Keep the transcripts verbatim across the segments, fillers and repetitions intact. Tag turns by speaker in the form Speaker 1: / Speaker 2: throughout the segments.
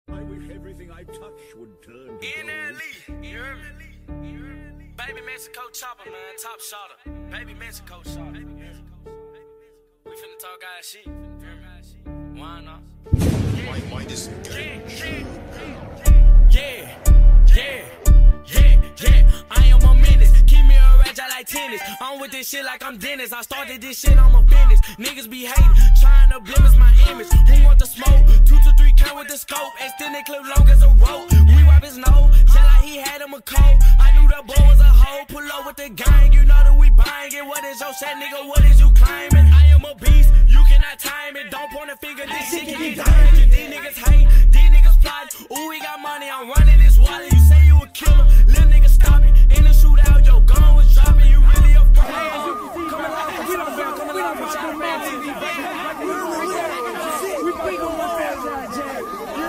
Speaker 1: I wish everything I touch would turn to
Speaker 2: N L E, you heard me? Baby Mexico Choppa, man, top Shotta. Baby Mexico Shotta. We finna talk our shit. Why not?
Speaker 3: Why, why this guy?
Speaker 2: Yeah, yeah, yeah, yeah. I am a menace. Keep me a rage, I like tennis. I'm with this shit like I'm Dennis. I started this shit, I'm a business. Niggas be hating, trying to blemish my image. Who want the smoke? Two to three count with the scope. Extended clip long as a rope. We wipe his nose, just like he had him a cold. I knew the boy was a hoe. Pull up with the gang, you know that we buying it. What is your set, nigga? What is you claiming? I am a beast, you cannot time it. Don't point a finger, this shit can be dying. These niggas hate, these niggas plot. Ooh, we got money, I'm running this wallet. You say you a killer, little nigga stop it. In the shootout, your gun was dropping. You really a fraud. Come along, come along, come along, put your man T V, baby. We quick on the fast ride, Jack.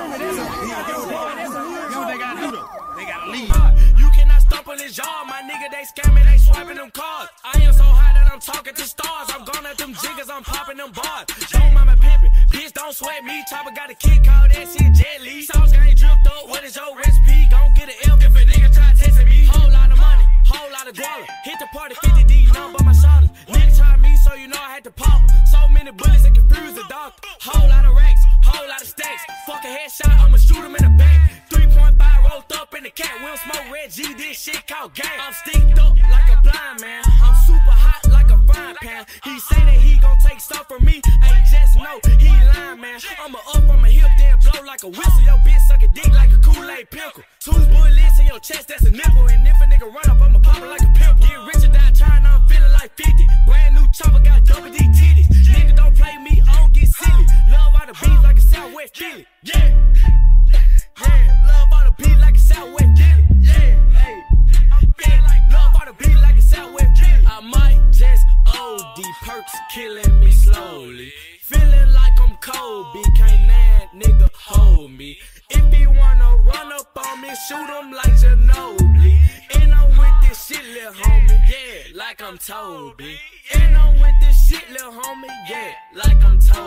Speaker 3: Yo, they gotta do though. They gotta leave.
Speaker 2: You cannot stop on this yard, my nigga. They scamming, they swiping them cards. I am so high that I'm talking to stars. I'm gone at them jiggers, I'm popping them bars. Don't mind my pimpin', bitch, don't sweat me. Choppa got a kick, call that shit jelly. Sauce gang dripped up, what is your recipe? Gon' get an L if a nigga try testing me. Whole lot of money, whole lot of guala. Hit the party, fifty D, nothing but my shoulders. Nigga try me, so you know I had to pop 'em. So many bullets that confuse the doctor. Whole lot of racks, whole lot of stacks. Fuck a headshot, I'ma shoot him in the back. three point five rolled up in the cat. We don't smoke red G, this shit called gang. I'm sticked up like a blind man. I'm super hot like a frying pan. He say that he gon' take stuff from me. Hey, just know he lying, man. I'ma up on my hip, then blow like a whistle. Your bitch suck a dick like a Kool-Aid pickle. Two bullets in your chest, that's a nipple. And if a nigga run up, I'ma pop it like a pimple. Get rich or die trying, I'm feeling like fifty. Brand new Choppa got double D titties. Nigga don't play me, I don't get silly. Love all the beats like a Southwest Philly. Yeah. Yeah, love all the beat like a Southwest Philly. Yeah, hey, I'm feeling like love all the beat like a Southwest Philly. I might just O D, perks killing me slowly. Feeling like I'm Kobe, can't that nigga hold me. If he wanna run up on me, shoot him like Ginobili. And I'm with this shit, lil' homie, yeah, like I'm Toby. And I'm with this shit, lil' homie, yeah, like I'm Toby.